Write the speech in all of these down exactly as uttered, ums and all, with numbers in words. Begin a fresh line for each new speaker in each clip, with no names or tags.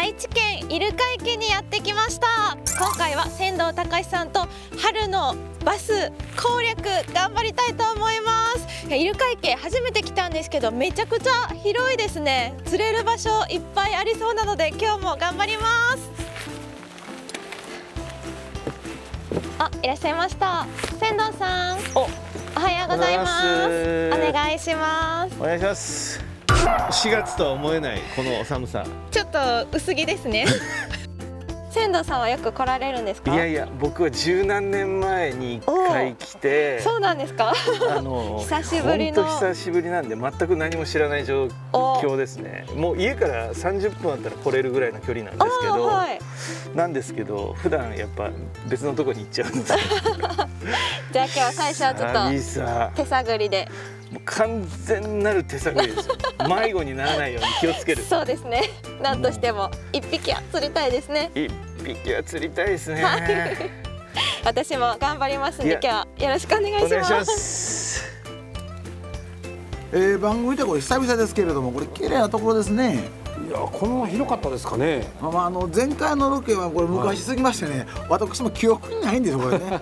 愛知県入鹿池にやってきました。今回は仙道隆さんと春のバス攻略頑張りたいと思います。入鹿池初めて来たんですけど、めちゃくちゃ広いですね。釣れる場所いっぱいありそうなので今日も頑張ります。あ、いらっしゃいました。仙道さん、お、おはようございます。お願いします。
お願いします。しがつとは思えないこの寒さ。
ちょっと薄着ですね。仙道さんはよく来られるんですか？
いやいや、僕は十何年前に一回来て。
そうなんですか？
あの
久しぶりの。
本当久しぶりなんで、全く何も知らない状況ですね。もう家からさんじゅっぷんあったら来れるぐらいの距離なんですけど。はい、なんですけど、普段やっぱ別のとこに行っちゃうんです。
じゃあ今日は最初はちょっと手探りで。
もう完全なる手探りですよ。迷子にならないように気をつける。
そうですね。なんとしても一匹は釣りたいですね。
一匹は釣りたいですね。
私も頑張りますんで、今日はよろしくお願いします。お願いします。
えー、番組でこれ久々ですけれども、これ綺麗なところですね。
いや、この広かったですかね。
まあ、まあ、あの前回のロケはこれ昔すぎましてね、はい、私も記憶にないんですよこれね。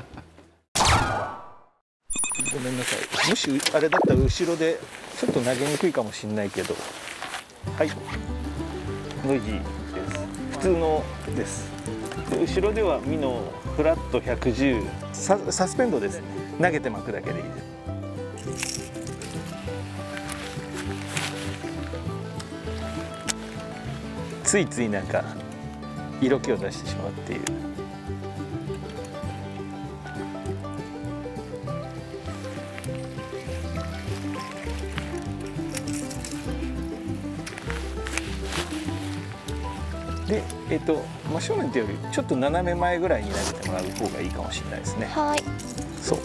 ごめんなさい。もしあれだったら後ろでちょっと投げにくいかもしれないけど、はい、ノイジーです。普通のです。で後ろではミノフラットひゃくじゅう サ, サスペンドです。投げて巻くだけでいいです。ついついなんか色気を出してしまうっていう。で、えっと、真正面というよりちょっと斜め前ぐらいに投げてもらう方がいいかもしれないですね。
はい。
そう。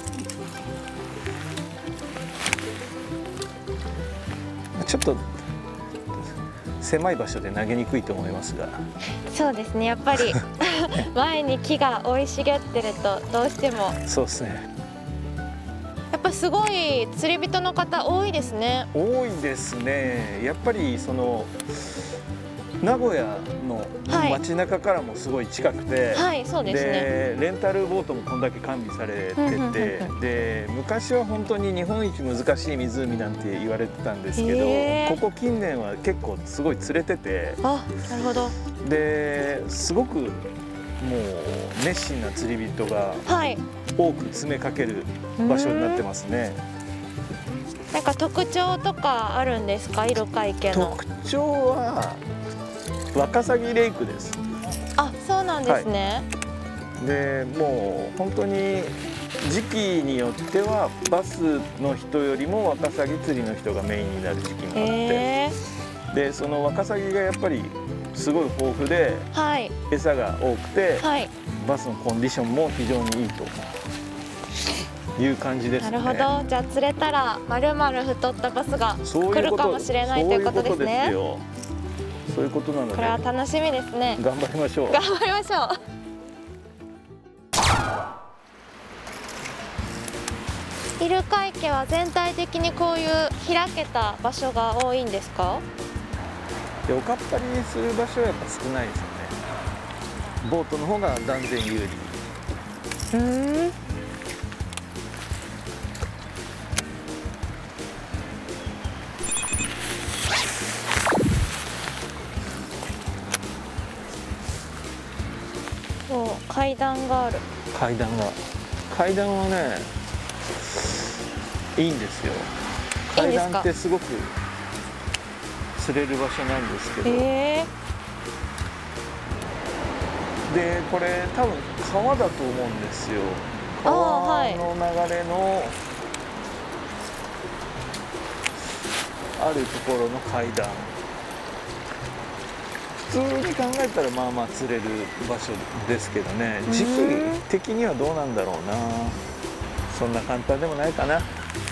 ちょっと狭い場所で投げにくいと思いますが。
そうですね。やっぱり前に木が生い茂ってるとどうしても。
そうですね。
やっぱすごい釣り人の方多いですね。
多いですね。やっぱりその。名古屋の街中からもすごい近くて、
はい、そうですね。
でレンタルボートもこんだけ完備されてて、で昔は本当に日本一難しい湖なんて言われてたんですけど、ここ近年は結構すごい釣れてて、
あ、なるほど。
ですごくもう熱心な釣り人が多く詰めかける場所になってますね。
なんか特徴とかあるんですか、入鹿池の？
特徴はワカサギレイクです。
あ、そうなんですね。
はい、でもう本当に時期によってはバスの人よりもワカサギ釣りの人がメインになる時期もあって、えー、でそのワカサギがやっぱりすごい豊富で、はい、餌が多くて、はい、バスのコンディションも非常にいいという感じですね。
なるほど。じゃあ釣れたらまるまる太ったバスが来るかもしれないということですね。
そういうことなので、
これは楽しみですね。
頑張りましょう。
頑張りましょう。入鹿池は全体的にこういう開けた場所が多いんですか？
おかっぱりする場所はやっぱ少ないですよね。ボートの方が断然有利。
うん。階段がある。
階段が階段はねいいんですよ。階段ってすごく釣れる場所なんですけど、えー、でこれ多分川だと思うんですよ。川の流れのあるところの階段。普通に考えたらまあまあ釣れる場所ですけどね、時期的にはどうなんだろうな。そんな簡単でもないかな。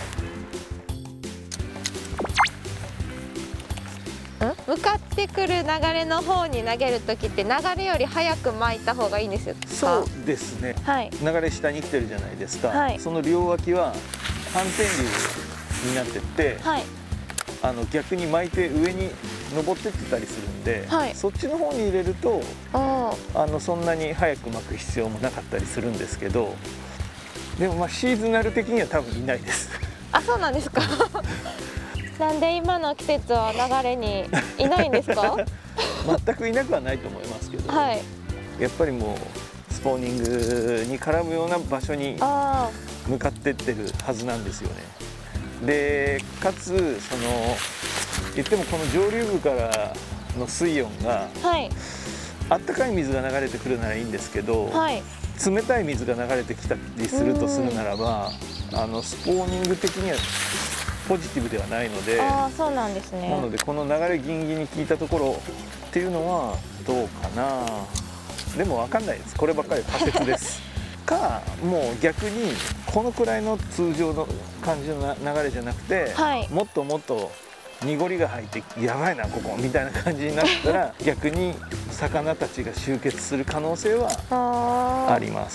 向かってくる流れの方に投げるときって流れより早く巻いた方がいいんですよ。
そうですね、はい、流れ下に来てるじゃないですか、はい、その両脇は反転流になってって、はい、あの逆に巻いて上に登ってってたりするんで、
はい、
そっちの方に入れると
あ
あのそんなに早く巻く必要もなかったりするんですけど、でもまあシーズナル的には多分いないです。
あ、そうなんですか。なんで今の季節は流れにいないんですか。
全くいなくはないと思いますけど、
はい、
やっぱりもうスポーニングに絡むような場所に向かってってるはずなんですよね。でかつその言ってもこの上流部からの水温が、はい、あったかい水が流れてくるならいいんですけど、はい、冷たい水が流れてきたりするとするならば、あのスポーニング的にはポジティブではないので、
あ、そうなんですね。
なのでこの流れギンギンに効いたところっていうのはどうかな。でも分かんないです。こればっかり仮説ですか、もう逆にこのくらいの通常の感じの流れじゃなくて、はい、もっともっと濁りが入ってやばいなここみたいな感じになったら逆に魚たちが集結する可能性はあります。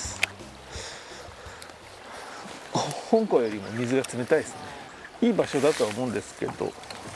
香港よりも水が冷たいですね。いい場所だとは思うんですけど、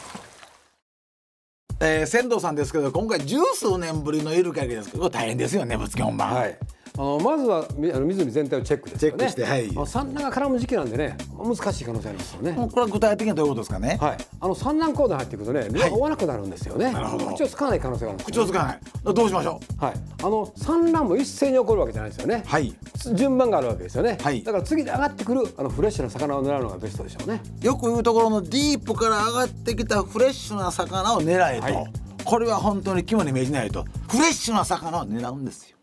えー、船頭さんですけど、今回十数年ぶりのイルカ焼きですけど大変ですよね、ぶっつけ本番。はい、
あのまずはあの湖全体をチェックですよね。
チェックして、はい、
産卵が絡む時期なんでね、難しい可能性ありますよね。
これは具体的にどういうことですかね。
はい、あの産卵コード入っていくとね、量が合わなくなるんですよね。はい、なるほど。口をつかない可能性があるんです、ね。
口をつかない。どうしましょう。
はい、あの産卵も一斉に起こるわけじゃないですよね。はい、順番があるわけですよね。はい、だから次で上がってくるあのフレッシュな魚を狙うのがベストでしょうね。
よく言うところのディープから上がってきたフレッシュな魚を狙えと。はい、これは本当に肝に銘じないと。フレッシュな魚を狙うんですよ。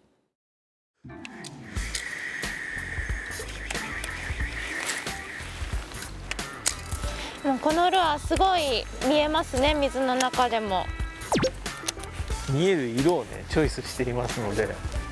もうこのルアーすごい見えますね、水の中でも。
見える色をねチョイスしていますので、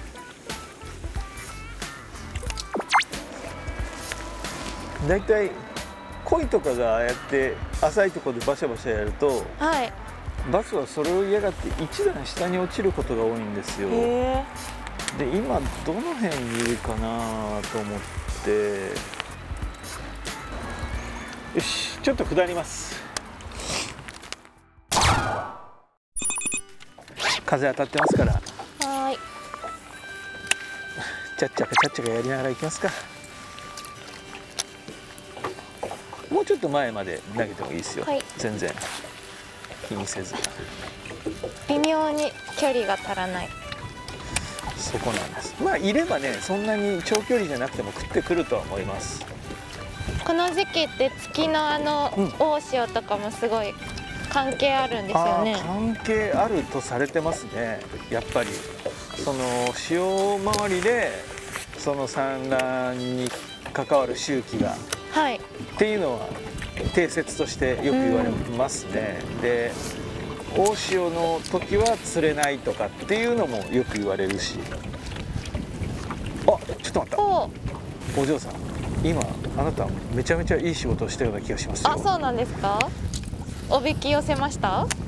だいたい鯉とかがああやって浅いところでバシャバシャやると、はい、バスはそれを嫌がって一段下に落ちることが多いんですよ。で今どの辺にいるかなと思って、よしちょっと下ります。風当たってますから、はい、ちゃっちゃかちゃっちゃかやりながら行きますか。もうちょっと前まで投げてもいいですよ、はい、全然気にせず。
微妙に距離が足らない。
そこなんです。まあいればね、そんなに長距離じゃなくても食ってくるとは思います。
この時期って月のあの大潮とかもすごい関係あるんですよね。
関係あるとされてますね。やっぱりその潮回りでその産卵に関わる周期が、はい、っていうのは定説としてよく言われますね。うん、で大潮の時は釣れないとかっていうのもよく言われるし。あ、ちょっと待った。お嬢さん、今あなためちゃめちゃいい仕事をしたような気がしますよ。
あ、そうなんですか。おびき寄せました。
はい。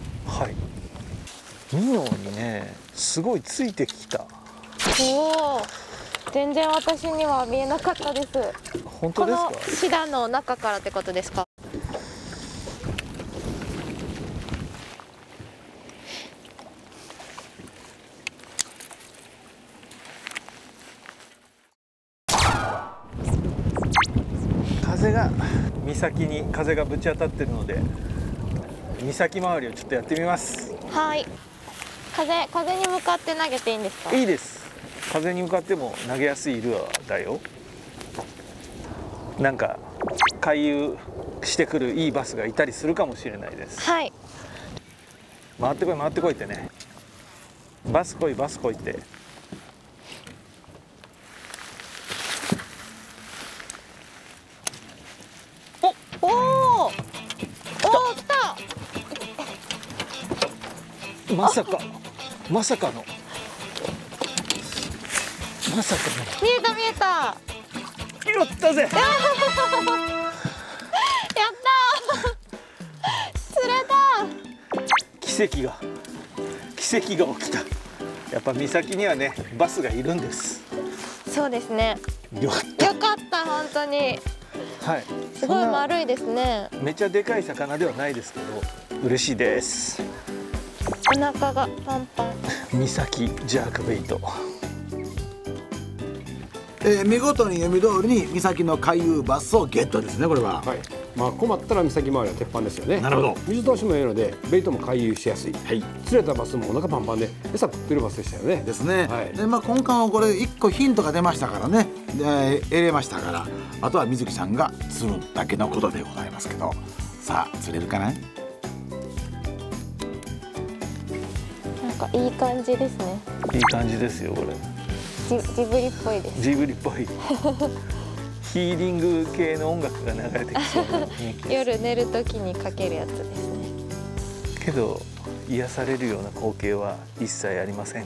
ミノにね、すごいついてきた。
おお、全然私には見えなかったです。
本当ですか。
このシダの中からってことですか。
風が岬に風がぶち当たってるので、岬周りをちょっとやってみます。
はい。風風に向かって投げていいんですか。
いいです。風に向かっても投げやすいルアーだよ。なんか回遊してくるいいバスがいたりするかもしれないです。はい。回ってこい回ってこいってね。バス来いバス来いって。
おおお、来た。
まさかまさかのまさかの
見えた見えた。
やったぜ。やった
釣れた。
奇跡が奇跡が起きた。やっぱ岬にはねバスがいるんです。
そうですね。
よかった
よかった本当に。はい。すごい丸いですね。
めちゃでかい魚ではないですけど嬉しいです。
お腹がパンパン。
三崎ジャークベイト。
えー、見事に読み通りに三崎の回遊バスをゲットですね、これは。
はい。まあ困ったら三崎周りは鉄板ですよね。
なるほど。
水通しもいいのでベイトも回遊しやすい。
はい。
釣れたバスもお腹パンパンで餌食ってるバスでしたよね。
ですね。
はい。
でまあ今回はこれ一個ヒントが出ましたからね、で得れましたから、あとは水木さんが釣るだけのことでございますけど、さあ釣れるかな。
なんかいい感じですね。
いい感じですよこれ。
ジ, ジブリっぽいです。
ジブリっぽい。ヒーリング系の音楽が流れてきそうな雰囲気です。
夜寝る時にかけるやつですね。
けど癒されるような光景は一切ありません。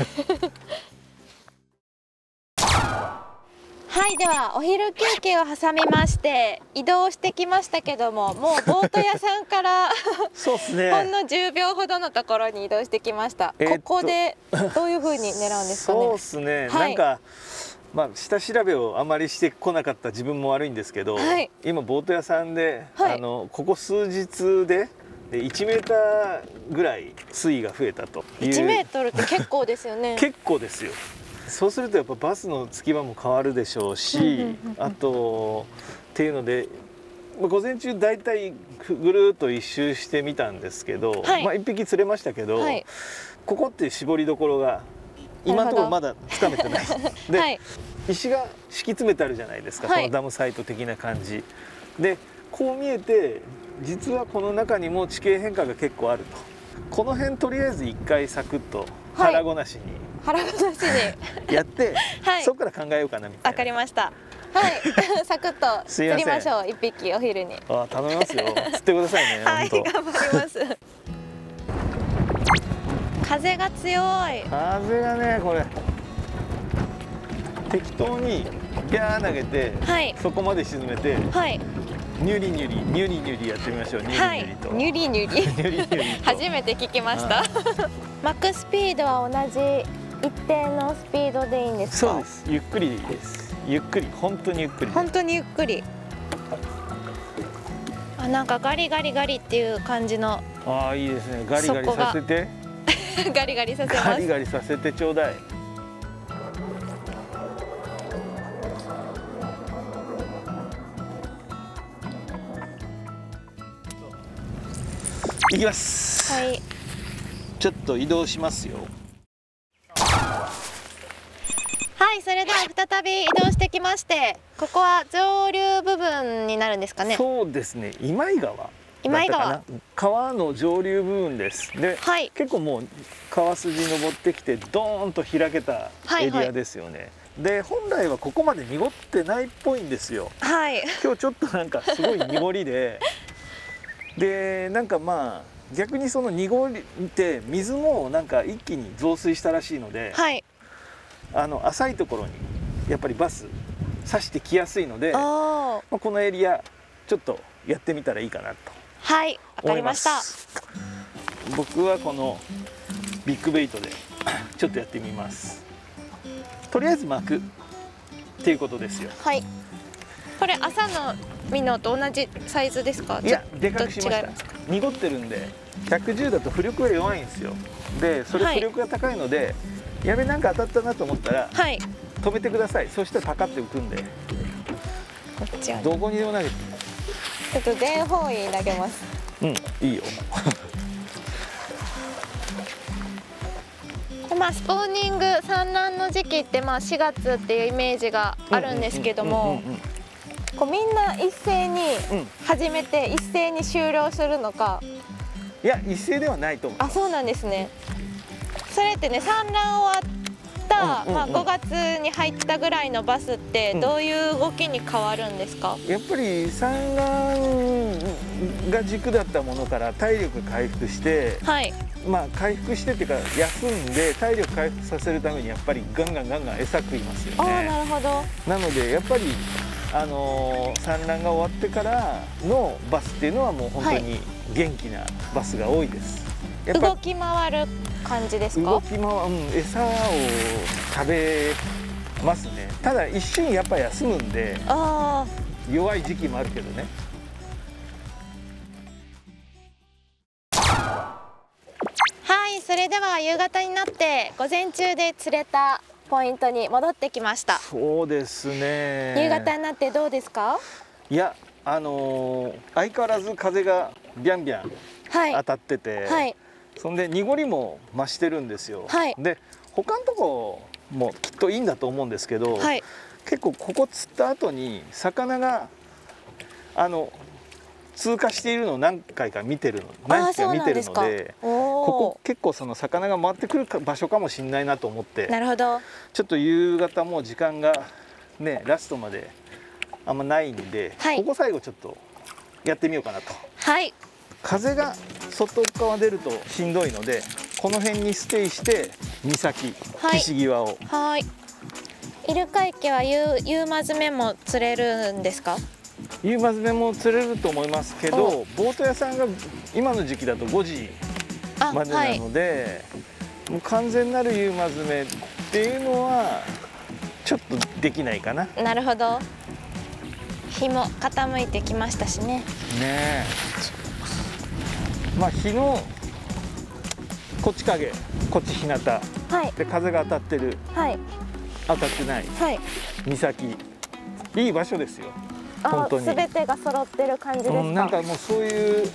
はい、ではお昼休憩を挟みまして移動してきましたけども、もうボート屋さんから
そうですね。
ほんのじゅうびょうほどのところに移動してきました。
えー、
ここでどういう風に狙うんですかね。
そうですね。
はい、
なんかまあ下調べをあまりしてこなかった自分も悪いんですけど、はい、今ボート屋さんで、はい、あのここ数日でいちメーターぐらい水位が増えたという。いちメートルって結構ですよね。結構ですよ。そうするとやっぱバスの着き場も変わるでしょうし、あとっていうので、まあ、午前中だいたいぐるっと一周してみたんですけど、はい、まあいっぴき釣れましたけど、はい、ここって絞りどころが今のところまだつかめてないで、はい、石が敷き詰めてあるじゃないですか、はい、このダムサイト的な感じで、こう見えて実はこの中にも地形変化が結構あると。この辺とりあえず一回サクッと腹ごなしに、
はい、腹ごなしに
やって、はい、そこから考えようかなみたいな。
わかりました。はい、サクッと釣りましょう。一匹お昼に。
あ、頼みますよ。釣ってくださいね。
はい、頑張ります。風が強い。
風がね、これ適当にギャー投げて、はい、そこまで沈めて、はい、ニュリニュリニュリニュリやってみましょう。ニュリニュリと、はい、ニュリニュリニュリニュリ初めて聞きました。マックスピードは同じ一定のスピードでいいんですか。 そうです。ゆっくりでいいです。ゆっくり、本当にゆっくり。
本当にゆっくり。あ、なんかガリガリガリっていう感じの。
ああ、いいですね。ガリガリさせて。
ガリガリさせます。
ガリガリさせてちょうだい。行きます。はい。ちょっと移動しますよ。
はい、それでは再び移動してきまして、ここは上流部分になるんですかね。
そうですね。今井川。
今井川。
川の上流部分です。で、はい、結構もう川筋登ってきてドーンと開けたエリアですよね。はいはい、で本来はここまで濁ってないっぽいんですよ。はい。今日ちょっとなんかすごい濁りで、でなんかまあ逆にその濁りって水もなんか一気に増水したらしいので、はい、あの浅いところにやっぱりバス刺してきやすいので、まあこのエリアちょっとやってみたらいいかなと。はい、わかりました。僕はこのビッグベイトでちょっとやってみます。とりあえず巻くっていうことですよ。はい。これ朝のミノと同じサイズですか？いや、でかくしました。濁ってるんでひゃくじゅうだと浮力が弱いんですよ。でそれ浮力が高いので、はい、やべなんか当たったなと思ったら、はい、止めてください。そしたらパカって浮くんで、こっちはどこにでも投げて。ちょっと全方位投げます。うん、いいよ。まあスポーニング産卵の時期ってまあしがつっていうイメージがあるんですけども、こうみんな一斉に始めて一斉に終了するのか。いや一斉ではないと思う。あ、そうなんですね。それってね、産卵終わったまあごがつに入ったぐらいのバスってどういう動きに変わるんですか？やっぱり産卵が軸だったものから体力回復して、はい、まあ回復してっていうか休んで体力回復させるためにやっぱりガンガンガンガン餌食いますよね。ああ、なるほど。なのでやっぱりあのー、産卵が終わってからのバスっていうのはもう本当に元気なバスが多いです。やっぱ動き回る感じですか？動き回る、うん、餌を食べますね。ただ一瞬やっぱ休むんで、あ弱い時期もあるけどね。はい、
それでは夕方になって午前中で釣れたポイントに戻ってきました。
そうですね。
夕方になってどうですか？
いや、あのー、相変わらず風がビャンビャン当たってて、はいはい、そんで濁りも増してるんですよ。はい、で他のとこもきっといいんだと思うんですけど、はい、結構ここ釣った後に魚があの通過しているのを何回か見てるの何回か見てるので、ここ結構その魚が回ってくる場所かもしれないなと思って、
なるほど、
ちょっと夕方もう時間がねラストまであんまないんで、はい、ここ最後ちょっとやってみようかなと。はい、風が外側出るとしんどいのでこの辺にステイして岬、はい、岸際を。はい。
イルカ池はユーマ詰めも釣れるんですか？
ユーマ詰めも釣れると思いますけど、ボート屋さんが今の時期だとごじまでなので、はい、もう完全なるユーマ詰めっていうのはちょっとできないかな。
なるほど。日も傾いてきましたしね。ね
え。まあ日のこっち影、こっち日向、はい、で風が当たってる、はい、当たってない、はい、岬、いい場所ですよ。本当に
全てが揃ってる感じですか？うん、
なんかもうそういう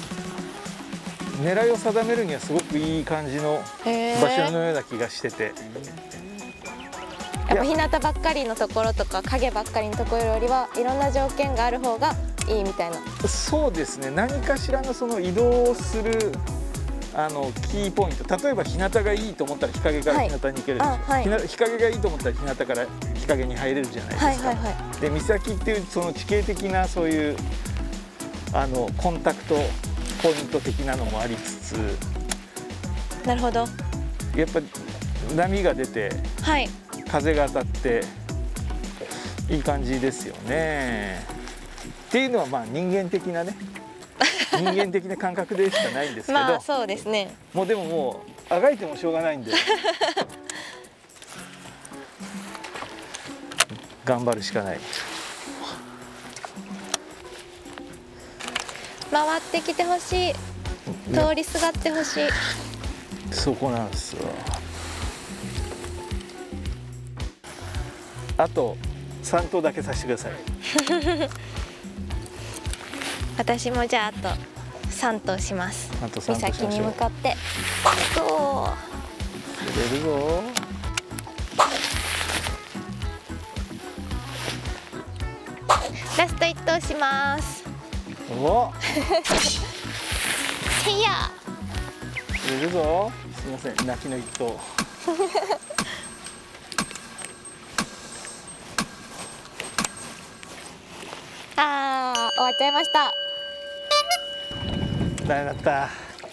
狙いを定めるにはすごくいい感じの場所のような気がしてて、
やっぱ日向ばっかりのところとか影ばっかりのところよりはいろんな条件がある方がいいみたいな。
そうですね。何かしらのその移動するあのキーポイント、例えば日向がいいと思ったら日陰から日向に行けるでしょ、はいはい、日陰がいいと思ったら日向から日陰に入れるじゃないですか。はいはいはい、で岬っていうその地形的なそういうあのコンタクトポイント的なのもありつつ、
なるほど、
やっぱ波が出て、はい、風が当たっていい感じですよね。っていうのはまあ人間的なね人間的な感覚でしかないんですけど、
まあそうですね。
もうでももうあがいてもしょうがないんで頑張るしかない。
回ってきてほしい、通りすがってほしい、
そこなんですよ。あとさん頭だけさせてください
私もじゃああとさん頭します。岬に向かってそう
釣れるぞ。
ラストいっ頭します。
お
せいや
釣れるぞ。すみません、泣きの一頭
あー、終わっちゃいました。
ダメだった。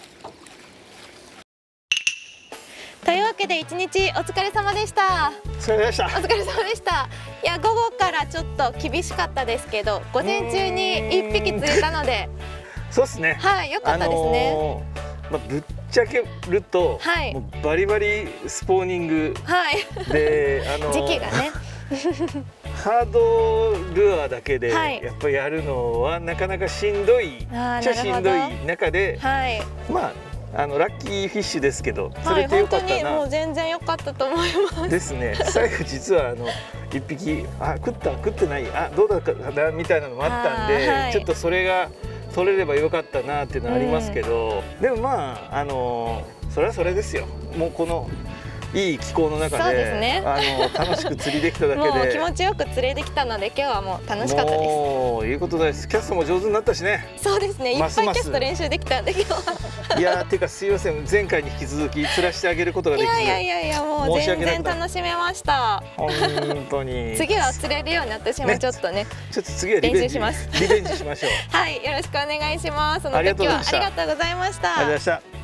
というわけで一日お疲れ様でした。
お疲れ様でした。
お疲れ様でした。いや、午後からちょっと厳しかったですけど、午前中に一匹釣れたので
そうですね。
はい、良かったですね。あの
ーまあ、ぶっちゃけると、はい、もうバリバリスポーニングで、はい、あのー、
時期がね
ハードルアーだけでやっぱりやるのはなかなかしんどい、ちゃしんどい中で、はい、まああのラッキーフィッシュですけど、それって良かったな、はい、本当にも
う全然良かったと思います
ですね。最後実はあの一匹あ食った食ってないあどうだかなみたいなのもあったんで、はい、ちょっとそれが取れればよかったなっていうのはありますけど、うん、でもまああのそれはそれですよ。もうこのいい気候の中で、そうですね、あの楽しく釣りできただけで
もう気持ちよく釣れできたので今日はもう楽しかったです。
もういいことです。キャストも上手になったしね。
そうですね、いっぱいキャスト練習できたんで今日は。
いやーてかすいません、前回に引き続き釣らせてあげることができず、
いやいやいやいやもう全然楽しめました。
本当に
次は釣れるように私もちょっとね、
ちょっと次はリベンジします。リベンジしましょう。
はい、よろしくお願いします。その時はありがとうございました。
ありがとうございました。